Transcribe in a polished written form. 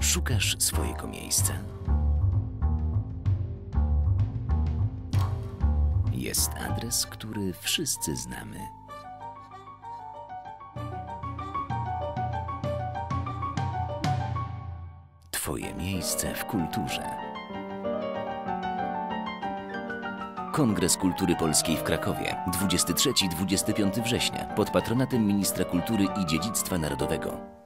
Szukasz swojego miejsca? Jest adres, który wszyscy znamy. Twoje miejsce w kulturze. Kongres Kultury Polskiej w Krakowie, 23-25 września, pod patronatem Ministra Kultury i Dziedzictwa Narodowego.